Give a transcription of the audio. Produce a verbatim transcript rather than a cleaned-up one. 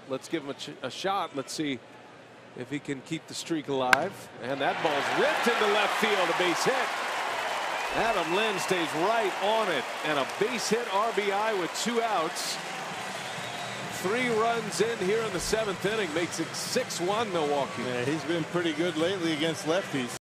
let's give him a, ch a shot. Let's see if he can keep the streak alive. And that ball's ripped into left field, a base hit. Adam Lynn stays right on it, and a base hit R B I with two outs. Three runs in here in the seventh inning makes it six one Milwaukee. Yeah, he's been pretty good lately against lefties.